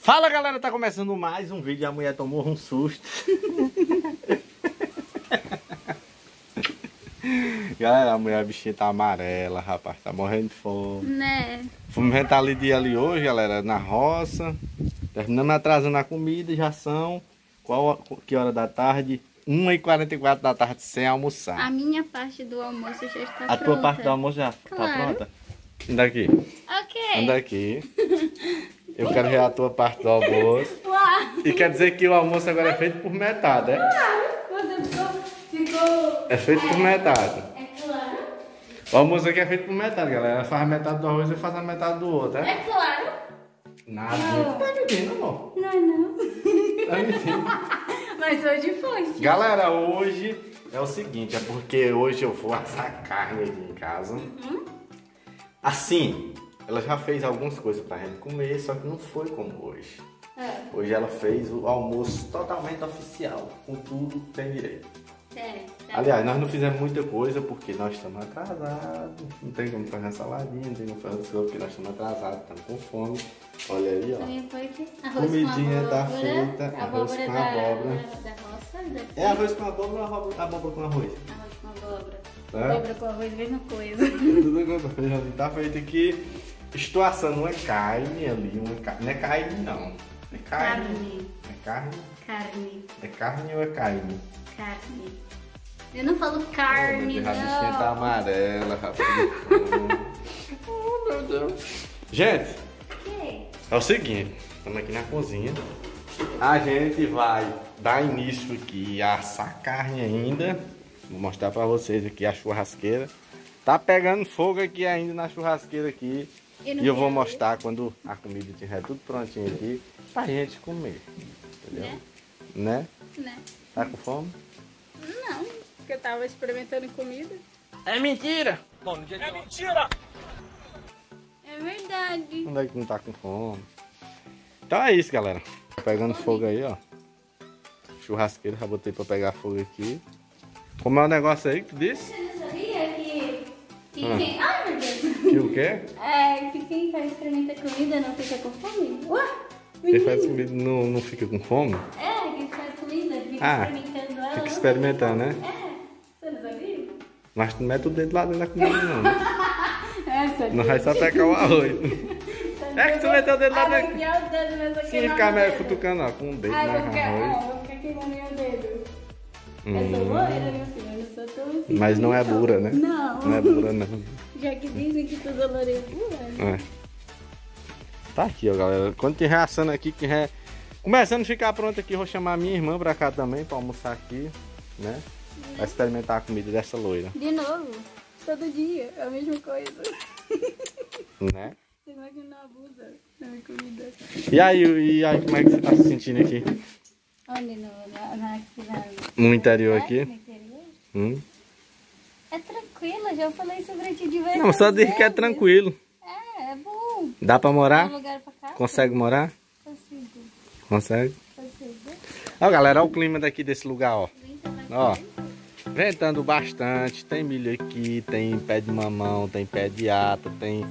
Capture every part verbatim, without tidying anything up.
Fala galera, tá começando mais um vídeo e a mulher tomou um susto. Galera, a mulher a bichinha tá amarela, rapaz, tá morrendo de fome. Né? Fomos rentar ali dia ali hoje, galera, na roça. Terminamos atrasando a comida, já são... Qual, que hora da tarde? uma e quarenta e quatro da tarde sem almoçar. A minha parte do almoço já está pronta. A tua parte do almoço já Claro. tá pronta? Anda aqui. Ok. Anda aqui. Eu quero ver a tua parte do almoço. Uau. E quer dizer que o almoço agora é feito por metade, é? Claro. Você ficou... ficou... É feito por metade. É claro. O almoço aqui é feito por metade, galera. Ela faz metade do arroz e faz a metade do outro, é? É claro. Nada. Não. Tá mentindo, amor? Não, não. Tá mentindo. Mas hoje foi. Galera, hoje é o seguinte, é porque hoje eu vou assar carne aqui em casa. Uhum. Assim, ela já fez algumas coisas pra gente comer, só que não foi como hoje. É. Hoje ela fez o almoço totalmente oficial, com tudo que tem direito. É. Aliás, nós não fizemos muita coisa porque nós estamos atrasados. Não tem como fazer uma saladinha, não tem como fazer coisas porque nós estamos atrasados, estamos com fome. Olha aí, ó. Também foi que arroz Comidinha com tá abóbora, feita, arroz abóbora com da, abóbora. Da, da roça. Daqui. É arroz com abóbora ou abóbora, abóbora com arroz? Arroz com abóbora. É? Abóbora com arroz, mesma coisa. Tudo com feijão tá feito aqui. Estou assando uma carne ali, uma carne. Não é carne não. É carne. Carne. É carne? Carne. É carne ou é carne? Carne. Eu não falo carne, Oh, a bichinha tá não. amarela, rapaz. Oh, meu Deus. Gente, Que? é o seguinte, estamos aqui na cozinha. A gente vai dar início aqui a assar carne ainda. Vou mostrar pra vocês aqui a churrasqueira. Tá pegando fogo aqui ainda na churrasqueira aqui. Eu não E eu vou quero mostrar quando a comida estiver tudo prontinho aqui pra gente comer. Entendeu? Né? Né? Né? Tá com fome? Não, porque eu tava experimentando comida. É mentira! É mentira! É verdade. Onde é que não tá com fome? Então é isso, galera. Tá pegando fogo aí, ó. Churrasqueira, já botei pra pegar fogo aqui. Como é o negócio aí que tu disse? Você não sabia que... que Ah. quem... Ai, meu Deus. Que o quê? É, que quem faz experimenta comida não fica com fome? Ué? Quem faz comida não, não fica com fome? É, quem faz comida fica Ah, experimentando ela. fica não experimentando, né? É, você não sabia? Mas tu não mete o dedo lá dentro da comida não, né? É, sabia. Não vai só pegar o arroz. É que tu meteu o dedo lá Ah, vou dentro. enfiar o dedo mesmo aqui Sim, no ficar meio dedo. futucando, ó, com o dedo Ah, na vou ficar, arroz. ah, vou ficar queimando meu dedo. Eu Hum. sou loira, meu filho, eu não sou tão assim. Mas não é burra, né? Não. Não é burra, não. Já que dizem que toda loira é burra. É. Tá aqui, ó, galera. Quando tiver assando aqui, que é... começando a ficar pronto aqui, eu vou chamar minha irmã pra cá também, pra almoçar aqui, né? Pra experimentar a comida dessa loira, De novo, todo dia, é a mesma coisa. né? Você vai que não abusa da minha comida. E aí, e aí, como é que você tá se sentindo aqui? Onde? No, na, na, aqui na, No interior na- aqui? No interior? Hum? É tranquilo, já falei sobre ti diversas Não, só diz que é vezes. tranquilo. É, é bom. Dá pra Tem morar? um lugar pra cá? Consegue morar? Consigo. Consegue. Consigo. Ó, galera, olha o clima daqui desse lugar, ó. Venta mais Ó. bem. Ventando bastante, tem milho aqui, tem pé de mamão, tem pé de ata, tem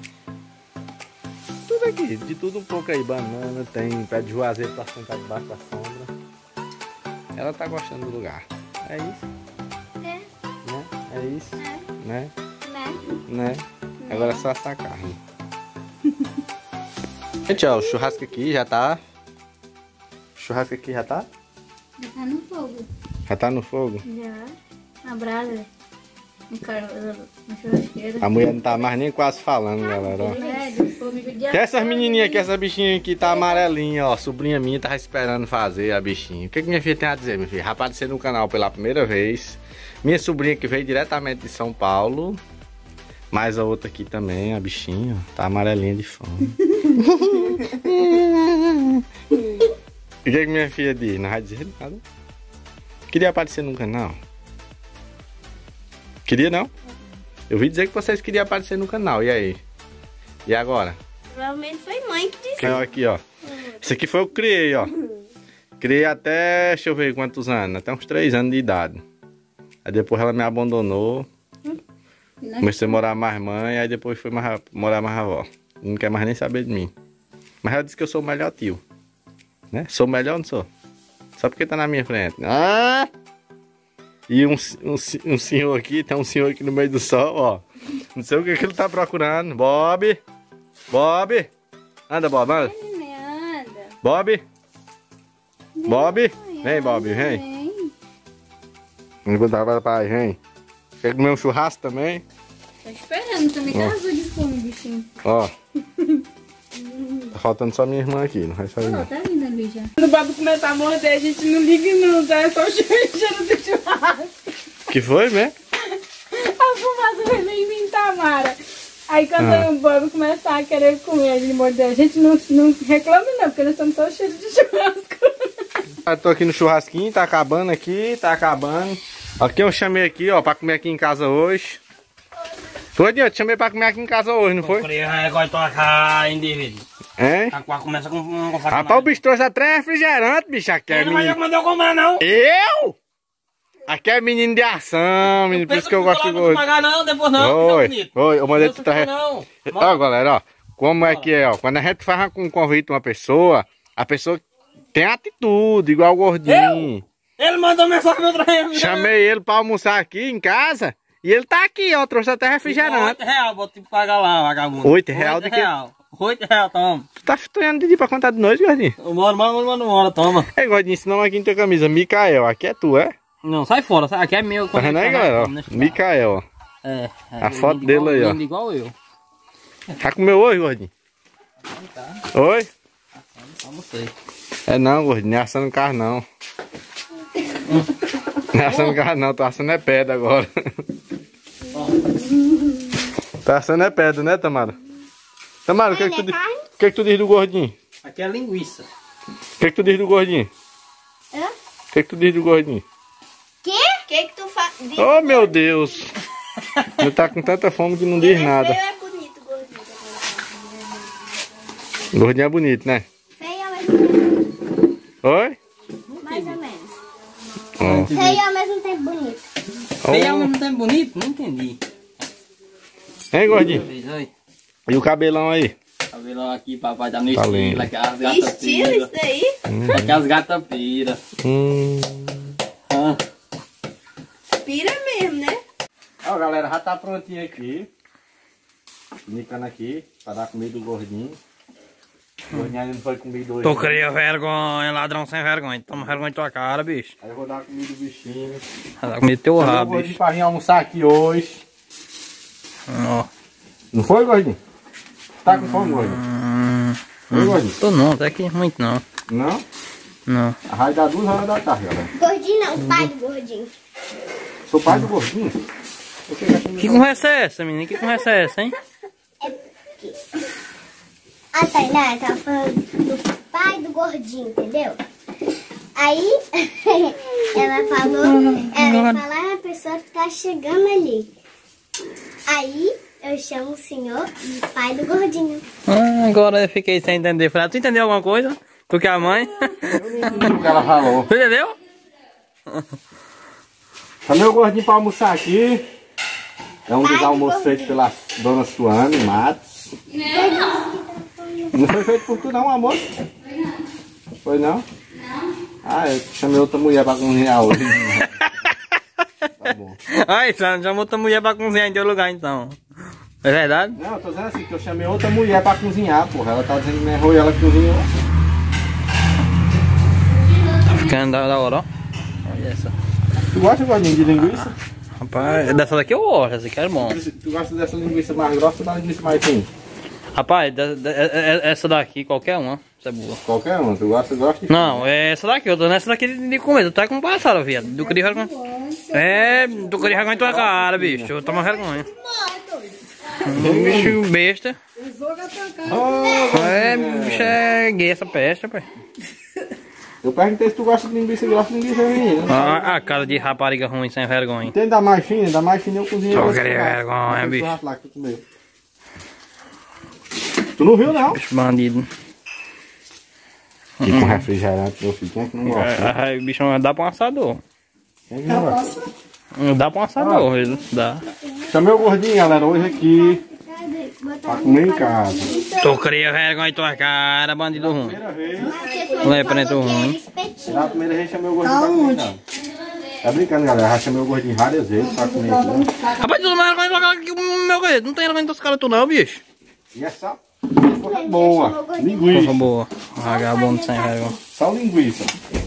tudo aqui, de tudo um pouco aí, banana, tem pé de juazeiro pra sentar debaixo da sombra. Ela tá gostando do lugar. É isso, É, né? É isso, é, né? né? Né? Agora é só essa carne. Gente, ó, o churrasco aqui já tá. O churrasco aqui já tá? Já tá no fogo. Já tá no fogo? Já. Na brasa. No car... Na churrasqueira. A mulher não tá mais nem quase falando, galera, ó. É, do fogo do dia Que essas todo. menininhas aqui, essa bichinha aqui tá amarelinha, ó. Sobrinha minha tava esperando fazer a bichinha. O que que minha filha tem a dizer, minha filha? Vai aparecer no canal pela primeira vez. Minha sobrinha que veio diretamente de São Paulo. Mais a outra aqui também, a bichinha, ó, tá amarelinha de fome. O que que minha filha diz? Não vai dizer nada. Queria aparecer no canal. Queria não? Eu vi dizer que vocês queriam aparecer no canal, e aí? E agora? Provavelmente foi mãe que disse. Olha aqui, ó. Esse aqui foi eu que criei, ó. Criei até, deixa eu ver quantos anos, até uns três anos de idade. Aí depois ela me abandonou. Comecei a morar mais mãe, aí depois fui mais, morar mais avó. Não quer mais nem saber de mim. Mas ela disse que eu sou o melhor tio. Né? Sou melhor ou não sou? Só porque tá na minha frente. Ah! E um, um, um senhor aqui, tem um senhor aqui no meio do sol, ó. Não sei o que, que ele tá procurando. Bob! Bob! Anda, Bob, anda. Anda. Bob! Bob! Vem, Bob, vem. Vamos botar para pai, vem. Quer comer um churrasco também? Tô esperando também, tá azul de fome, bichinho. Ó. Tá faltando só minha irmã aqui, não vai sair não. Tá vindo ali já. Quando o Bob começar a morder, a gente não liga não, tá? É só o cheiro do churrasco. Que foi, né? A fumaça vai nem vir, Tamara. Aí quando Ah. o Bob começar a querer comer, ele morder, a gente não, não reclama não, porque nós estamos só cheios de churrasco. Eu tô aqui no churrasquinho, tá acabando aqui, tá acabando. Aqui eu chamei aqui, ó, pra comer aqui em casa hoje. Foi, eu te chamei pra comer aqui em casa hoje, não foi? Hein? Começa com um Rapaz, o bicho trouxe até refrigerante, bicho. Aqui é Não vai menino... mandar eu comprar, não. Eu? Aqui é menino de ação, menino, por isso que eu gosto de Não gordo. pagar não, depois não. Oi, oi, eu mandei tu trazer. Não. Ó, galera, ó. Como é que é, ó. Quando a gente faz um convite a uma pessoa, a pessoa tem atitude, igual o gordinho. Ele mandou mensagem pra mim. Chamei ele pra almoçar aqui em casa e ele tá aqui, ó. Trouxe até refrigerante. oito reais, vou te pagar lá, vagabundo. Oito real de quê? Oito real, toma. Tu tá fitonhando de dia pra contar de nós, gordinho? Bora, bora, bora, bora, toma. É, gordinho, esse nome aqui em tua camisa, Micael. Aqui é tu, é? Não, sai fora, sai. Aqui é meu. Tá vendo aí, galera? Ó, Micael, ó. É, é. A foto dele aí, ó. Igual eu. Tá comeu hoje, gordinho? Tá. Oi? Almocei. É não, gordinho, não é assando carro não. Não é assando carro não, tô assando é pedra agora. Tá assando é pedra, né, Tamara? Tamara, o que, que, tu, di- o que que tu diz do gordinho? Aqui é linguiça. O que que tu diz do gordinho? Hã? O que que tu diz do gordinho? Que? Que que tu faz? Oh, meu Deus! Ele tá com tanta fome que não diz nada. Feio é bonito, gordinho. Gordinho é bonito, né? Feio ao mesmo tempo. Oi? Mais ou menos. Ó. Feio ao mesmo tempo bonito. Feio ao Oh. mesmo tempo bonito? Não entendi. Hein, gordinho? Oi. E o cabelão aí? Cabelão aqui, papai, tá no Tá estilo. lindo. Aqui as gatas Estilo pira. isso daí? Aqui as gatas pira. Hum. Ah. Pira mesmo, né? Ó, galera, já tá prontinho aqui. Nicando aqui, pra dar comida do gordinho. O gordinho ainda não foi comido hoje. Tu né? cria vergonha, ladrão sem vergonha. Toma vergonha em tua cara, bicho. Aí eu vou dar comida do bichinho. Vai dar comida do teu Chamei o rabo, gordinho bicho. pra vir almoçar aqui hoje. Ó. Não foi, gordinho? Tá com fome, gordinho? Hum, Foi, gordinho? tô não, até que muito não. Não? Não. Vai dar duas horas da tarde, galera. Gordinho não, o pai do gordinho. Sou pai do gordinho? Você já Que conversa é essa, menina? Que conversa é essa, hein? A Tainá tava falando do pai do gordinho, entendeu? Aí ela falou, ela ia falar a pessoa que tá chegando ali. Aí eu chamo o senhor de pai do gordinho. Ah, agora eu fiquei sem entender. Falei, tu entendeu alguma coisa? Tu que é a mãe? o que ela falou. Tu entendeu? Chamei o gordinho pra almoçar aqui. É um dos almoços feitos pela dona Suane Matos. Não foi feito por tu não, amor? Foi não? Não. Ah, eu chamei outra mulher pra cozinhar hoje. Tá bom. Ai, Sandra, chamou outra mulher pra cozinhar em teu lugar, então. É verdade? Não, eu tô dizendo assim, que eu chamei outra mulher pra cozinhar, porra. Ela tá dizendo que não errou e ela cozinhou. Tá ficando da, da hora, ó. Olha essa. Tu gosta, gordinho, de linguiça? Rapaz, dessa daqui eu gosto, essa aqui é bom. Tu gosta dessa linguiça mais grossa ou da linguiça mais fina? Rapaz, da- da- é- é- essa daqui, qualquer uma, essa é boa. Qualquer uma, tu gosta, gosta de... Não, é essa daqui, eu tô nessa daqui de, de comer, tu tá com passada, viado. Tu queria vergonha. É, tu queria vergonha em tua cara, bicho, eu tomo vergonha. Um bicho besta. Oh, É, bicho é gay essa peste, rapaz. eu perguntei se tu gosta de linguiça grossa ou linguiça menina. A, a cara de rapariga ruim, sem vergonha. Tem da mais fina, da mais fina eu cozinhei. Só esse queria churrasco. vergonha, Aquele bicho. churrasco lá que tu comeu. Tu não viu, não? Bicho bandido. E com refrigerante, meu filho, quem é que não gosta? É, aí, bicho, dá pra um assador. Quem é que não gosta? Dá pra um assador, ele dá. Chamei o gordinho, galera, hoje aqui, pra comer em casa. Tu cria vergonha em tua cara, bandido ruim. Primeira vez. Não é preto ruim. Na primeira vez chamei o gordinho pra comer, não. Tá brincando, galera. Já chamei o gordinho várias vezes pra comer aqui, né? Rapaz, tu não é vergonha de jogar aqui o meu coelho. Não tem vergonha dos caras tu não, bicho. E essa coisa boa. Linguiça. Coisa boa. Vagabundo sem vergonha. Só linguiça.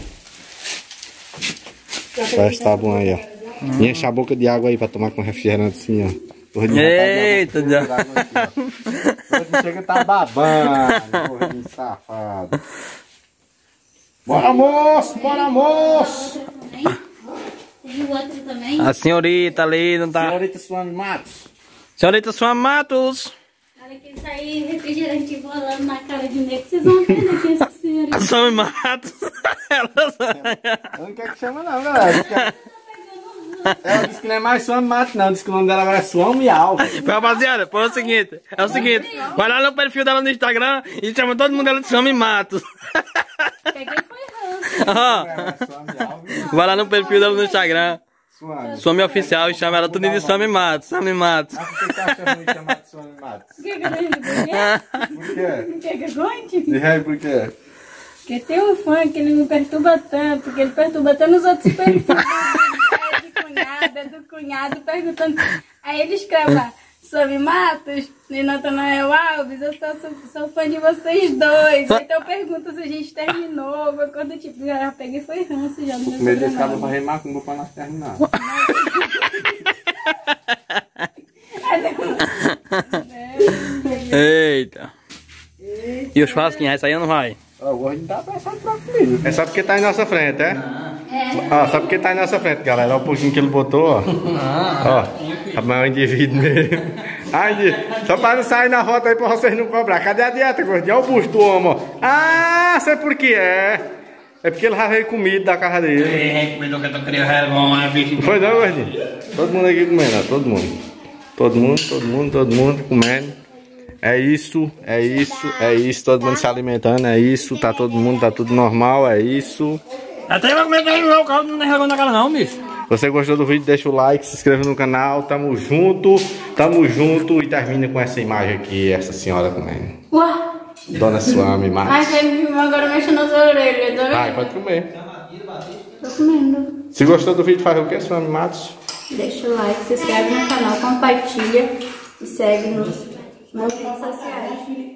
Parece que tá bom aí, ó. E enche a boca de água aí pra tomar com refrigerante assim, ó. Gordinho Eita, já. O gordinho chega e tá babando. Gordinho safado. Bora, moço! Bora, moço! Tem o outro também. A senhorita ali não tá... Senhorita Suane Matos. Senhorita Suane Matos. Olha que sair refrigerante bolando na cara de nego, vocês vão ver daqui essa senhorita. Suane Matos. Ela... Eu não quero que chama não, galera. Ela disse que não é mais Suane Matos, não. Disse que o nome dela agora é Suane Miau. Rapaziada, foi o seguinte. É o seguinte. Vai lá no perfil dela no Instagram e chama todo mundo dela de Suane Matos. Peguei foi ranço. Ó, vai lá no perfil dela no Instagram. Suane. Suame Oficial e chama ela tudo de Suame Matos. Suame Matos. Mas por que você acha ruim chamar de Suane Matos? Quer que eu deixe Por quê? Quer que eu conte? Diz aí por quê? Porque tem um fã que ele me perturba tanto, porque ele perturba até nos outros perfis. É de cunhada, é do cunhado, perguntando. Aí ele escreve lá, Suame Matos e Natanael Alves, eu sou, sou, sou fã de vocês dois. Ou então pergunta se a gente terminou, alguma coisa tipo, já peguei foi ranço já no meu Primeiro desse cara sobrenome. pra remar com o pra nós terminar. Eita. E os churrasquinhos, essa aí não vai? Ó, o gordinho tá apressado pra comer. É só porque tá em nossa frente, é? É. Ó, só porque tá em nossa frente, galera. Olha o pouquinho que ele botou, ó. Ó, a maior indivíduo mesmo. Ai, só pra não sair na foto aí pra vocês não cobrar. Cadê a dieta, gordinho? Olha o busto do homem, ó. Ah, sei por que é. É porque ele já veio comido da casa dele. Ei, comedor que eu tô criando vergonha, bicho. Não foi não, gordinho? Todo mundo aqui comendo, ó. Todo mundo. Todo mundo, todo mundo, todo mundo comendo. É isso, é isso, é isso. Todo mundo se alimentando, é isso. Tá todo mundo, tá tudo normal, é isso. Até vai comer bem o caldo, não tem vergonha na cara não, bicho. Se você gostou do vídeo, deixa o like, se inscreva no canal. Tamo junto, tamo junto. E termina com essa imagem aqui, essa senhora comendo. Ué? Dona Suame Ai, Matos. você me filmou agora mexendo nas orelhas. Vai, pode comer. Tô comendo. Se gostou do vídeo, faz o que, Suame Matos? Deixa o like, se inscreve no canal, compartilha e segue nos nas redes sociais.